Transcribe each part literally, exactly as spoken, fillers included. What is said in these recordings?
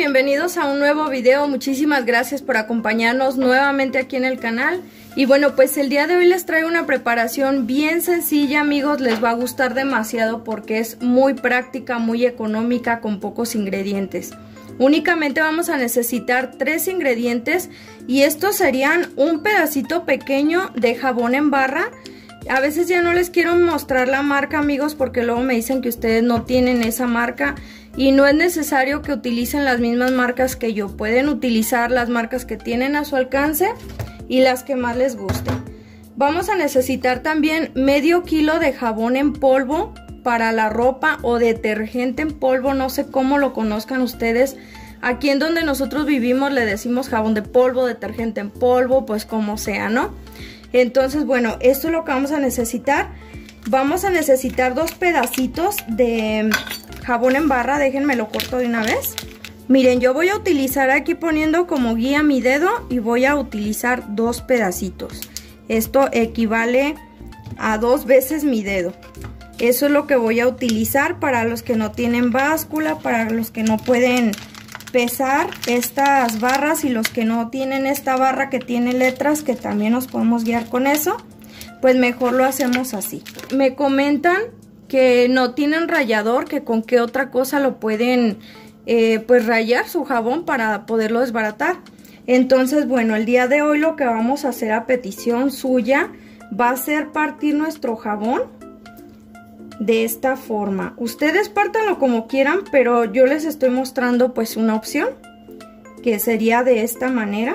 bienvenidos a un nuevo video. Muchísimas gracias por acompañarnos nuevamente aquí en el canal. Y bueno, pues el día de hoy les traigo una preparación bien sencilla, amigos. Les va a gustar demasiado porque es muy práctica, muy económica, con pocos ingredientes. Únicamente vamos a necesitar tres ingredientes y estos serían un pedacito pequeño de jabón en barra. A veces ya no les quiero mostrar la marca, amigos, porque luego me dicen que ustedes no tienen esa marca. Y no es necesario que utilicen las mismas marcas que yo. Pueden utilizar las marcas que tienen a su alcance y las que más les gusten. Vamos a necesitar también medio kilo de jabón en polvo para la ropa o detergente en polvo. No sé cómo lo conozcan ustedes. Aquí en donde nosotros vivimos le decimos jabón de polvo, detergente en polvo, pues como sea, ¿no? Entonces, bueno, esto es lo que vamos a necesitar. Vamos a necesitar dos pedacitos de jabón en barra. Déjenme lo corto de una vez. Miren, yo voy a utilizar aquí poniendo como guía mi dedo y voy a utilizar dos pedacitos. Esto equivale a dos veces mi dedo. Eso es lo que voy a utilizar para los que no tienen báscula, para los que no pueden pesar estas barras y los que no tienen esta barra que tiene letras, que también nos podemos guiar con eso. Pues mejor lo hacemos así. Me comentan que no tienen rallador, que con qué otra cosa lo pueden eh, pues rallar su jabón para poderlo desbaratar. Entonces, bueno, el día de hoy lo que vamos a hacer a petición suya va a ser partir nuestro jabón de esta forma. Ustedes pártanlo como quieran, pero yo les estoy mostrando pues una opción que sería de esta manera.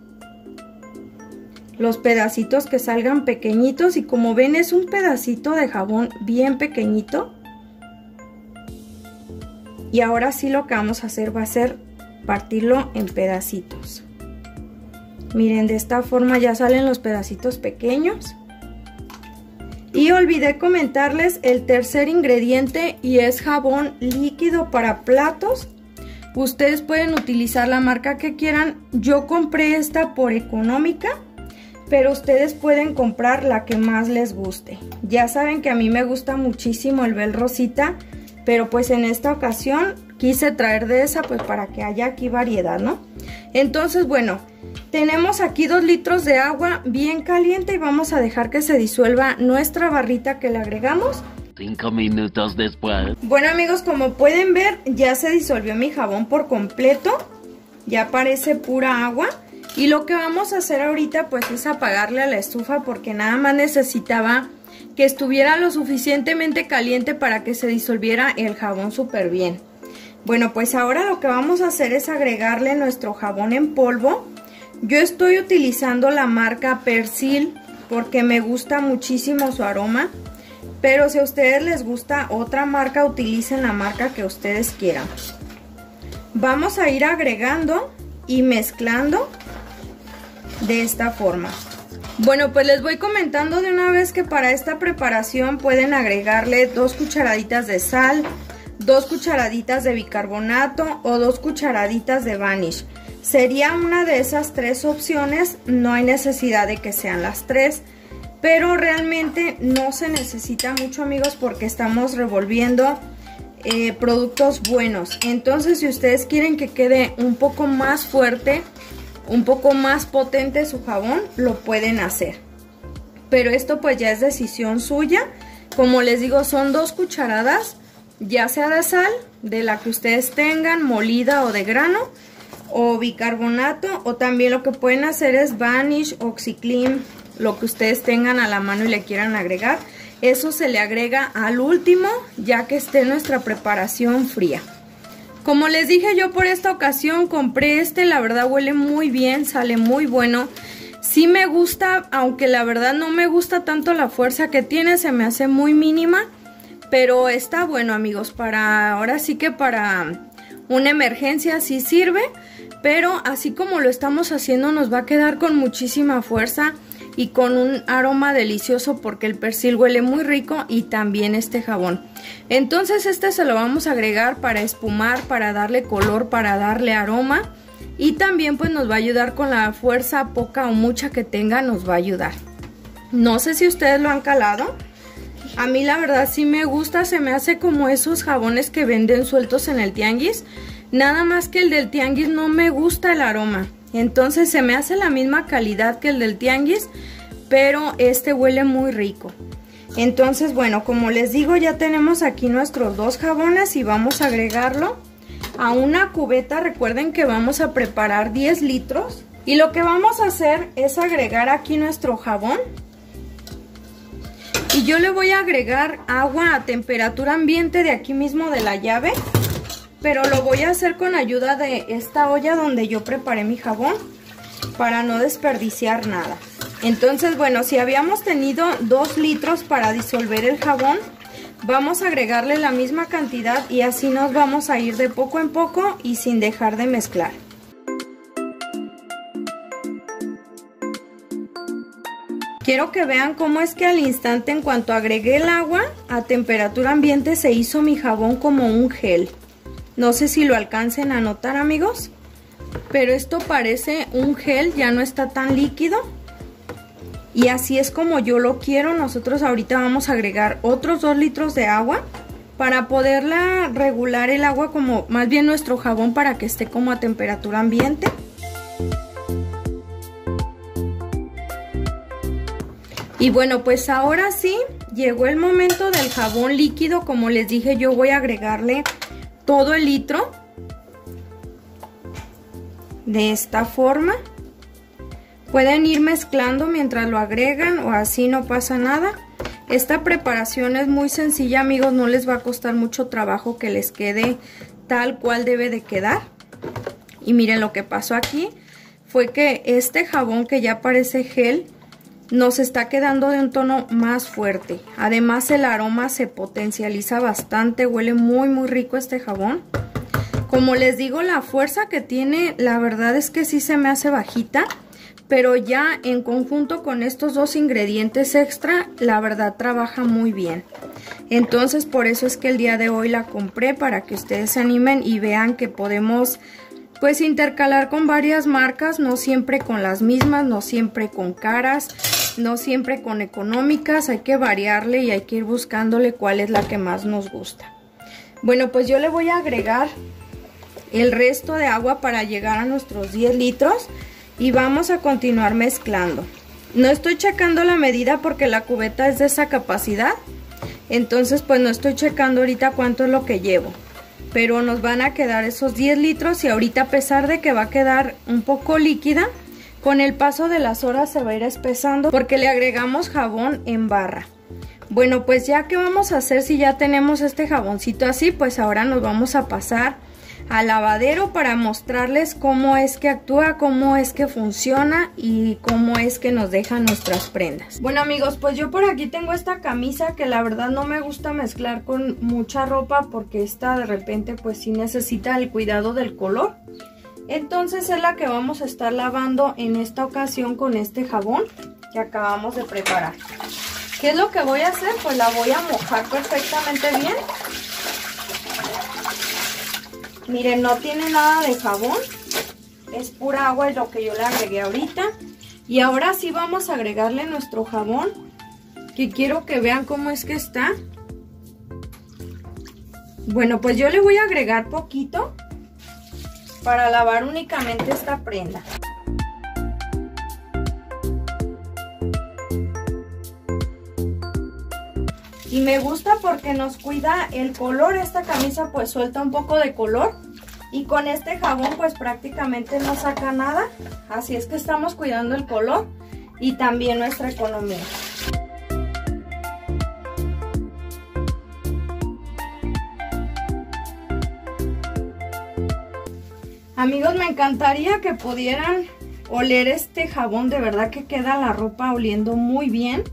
Los pedacitos que salgan pequeñitos, y como ven es un pedacito de jabón bien pequeñito. Y ahora sí lo que vamos a hacer va a ser partirlo en pedacitos. Miren, de esta forma ya salen los pedacitos pequeños. Y olvidé comentarles el tercer ingrediente, y es jabón líquido para platos. Ustedes pueden utilizar la marca que quieran. Yo compré esta por económica, pero ustedes pueden comprar la que más les guste. Ya saben que a mí me gusta muchísimo el Bel Rosita, pero pues en esta ocasión quise traer de esa pues para que haya aquí variedad, ¿no? Entonces, bueno, tenemos aquí dos litros de agua bien caliente y vamos a dejar que se disuelva nuestra barrita que le agregamos. Cinco minutos después. Bueno, amigos, como pueden ver, ya se disolvió mi jabón por completo. Ya parece pura agua. Y lo que vamos a hacer ahorita pues es apagarle a la estufa, porque nada más necesitaba que estuviera lo suficientemente caliente para que se disolviera el jabón súper bien. Bueno, pues ahora lo que vamos a hacer es agregarle nuestro jabón en polvo. Yo estoy utilizando la marca Persil porque me gusta muchísimo su aroma. Pero si a ustedes les gusta otra marca, utilicen la marca que ustedes quieran. Vamos a ir agregando y mezclando de esta forma. Bueno, pues les voy comentando de una vez que para esta preparación pueden agregarle dos cucharaditas de sal, dos cucharaditas de bicarbonato o dos cucharaditas de Vanish. Sería una de esas tres opciones, no hay necesidad de que sean las tres, pero realmente no se necesita mucho, amigos, porque estamos revolviendo eh, productos buenos. Entonces, si ustedes quieren que quede un poco más fuerte, un poco más potente su jabón, lo pueden hacer. Pero esto pues ya es decisión suya. Como les digo, son dos cucharadas, ya sea de sal, de la que ustedes tengan, molida o de grano, o bicarbonato, o también lo que pueden hacer es Vanish, OxiClean, lo que ustedes tengan a la mano y le quieran agregar. Eso se le agrega al último, ya que esté nuestra preparación fría. Como les dije, yo por esta ocasión compré este, la verdad huele muy bien, sale muy bueno. Sí me gusta, aunque la verdad no me gusta tanto la fuerza que tiene, se me hace muy mínima. Pero está bueno, amigos, para ahora sí que para una emergencia sí sirve. Pero así como lo estamos haciendo nos va a quedar con muchísima fuerza y con un aroma delicioso, porque el persil huele muy rico y también este jabón. Entonces este se lo vamos a agregar para espumar, para darle color, para darle aroma, y también pues nos va a ayudar con la fuerza poca o mucha que tenga, nos va a ayudar. No sé si ustedes lo han calado. A mí la verdad sí me gusta, se me hace como esos jabones que venden sueltos en el tianguis. Nada más que el del tianguis no me gusta el aroma. Entonces se me hace la misma calidad que el del tianguis, pero este huele muy rico. Entonces, bueno, como les digo, ya tenemos aquí nuestros dos jabones y vamos a agregarlo a una cubeta. Recuerden que vamos a preparar diez litros. Y lo que vamos a hacer es agregar aquí nuestro jabón. Y yo le voy a agregar agua a temperatura ambiente de aquí mismo de la llave. Pero lo voy a hacer con ayuda de esta olla donde yo preparé mi jabón, para no desperdiciar nada. Entonces, bueno, si habíamos tenido dos litros para disolver el jabón, vamos a agregarle la misma cantidad y así nos vamos a ir de poco en poco y sin dejar de mezclar. Quiero que vean cómo es que al instante, en cuanto agregué el agua a temperatura ambiente, se hizo mi jabón como un gel. No sé si lo alcancen a notar, amigos, pero esto parece un gel, ya no está tan líquido. Y así es como yo lo quiero. Nosotros ahorita vamos a agregar otros dos litros de agua para poderla regular el agua, como más bien nuestro jabón, para que esté como a temperatura ambiente. Y bueno, pues ahora sí, llegó el momento del jabón líquido. Como les dije, yo voy a agregarle todo el litro de esta forma. Pueden ir mezclando mientras lo agregan o así no pasa nada. Esta preparación es muy sencilla, amigos, no les va a costar mucho trabajo que les quede tal cual debe de quedar. Y miren, lo que pasó aquí fue que este jabón, que ya parece gel, nos está quedando de un tono más fuerte. Además, el aroma se potencializa bastante, huele muy muy rico este jabón. Como les digo, la fuerza que tiene, la verdad es que sí se me hace bajita, pero ya en conjunto con estos dos ingredientes extra, la verdad trabaja muy bien. Entonces, por eso es que el día de hoy la compré, para que ustedes se animen y vean que podemos pues intercalar con varias marcas, no siempre con las mismas, no siempre con caras, no siempre con económicas. Hay que variarle y hay que ir buscándole cuál es la que más nos gusta. Bueno, pues yo le voy a agregar el resto de agua para llegar a nuestros diez litros y vamos a continuar mezclando. No estoy checando la medida porque la cubeta es de esa capacidad, entonces pues no estoy checando ahorita cuánto es lo que llevo, pero nos van a quedar esos diez litros. Y ahorita, a pesar de que va a quedar un poco líquida, con el paso de las horas se va a ir espesando porque le agregamos jabón en barra. Bueno, pues ya que vamos a hacer, si ya tenemos este jaboncito así, pues ahora nos vamos a pasar al lavadero para mostrarles cómo es que actúa, cómo es que funciona y cómo es que nos deja nuestras prendas. Bueno, amigos, pues yo por aquí tengo esta camisa que la verdad no me gusta mezclar con mucha ropa, porque esta de repente pues sí necesita el cuidado del color. Entonces es la que vamos a estar lavando en esta ocasión con este jabón que acabamos de preparar. ¿Qué es lo que voy a hacer? Pues la voy a mojar perfectamente bien. Miren, no tiene nada de jabón, es pura agua, es lo que yo le agregué ahorita. Y ahora sí vamos a agregarle nuestro jabón, que quiero que vean cómo es que está. Bueno, pues yo le voy a agregar poquito para lavar únicamente esta prenda. Y me gusta porque nos cuida el color. Esta camisa pues suelta un poco de color, y con este jabón pues prácticamente no saca nada. Así es que estamos cuidando el color y también nuestra economía. Amigos, me encantaría que pudieran oler este jabón. De verdad que queda la ropa oliendo muy bien.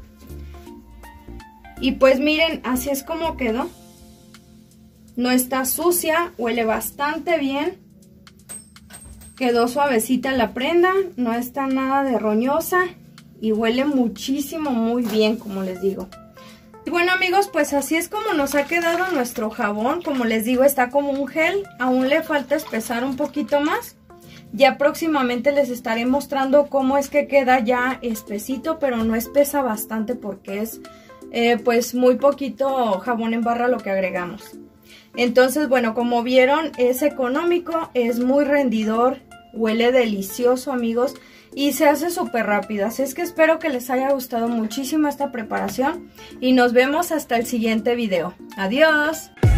Y pues miren, así es como quedó. No está sucia, huele bastante bien. Quedó suavecita la prenda, no está nada de roñosa y huele muchísimo, muy bien, como les digo. Y bueno, amigos, pues así es como nos ha quedado nuestro jabón. Como les digo, está como un gel, aún le falta espesar un poquito más. Ya próximamente les estaré mostrando cómo es que queda ya espesito, pero no espesa bastante porque es... Eh, pues muy poquito jabón en barra lo que agregamos. Entonces, bueno, como vieron, es económico, es muy rendidor, huele delicioso, amigos, y se hace súper rápido. Así es que espero que les haya gustado muchísimo esta preparación y nos vemos hasta el siguiente video. ¡Adiós!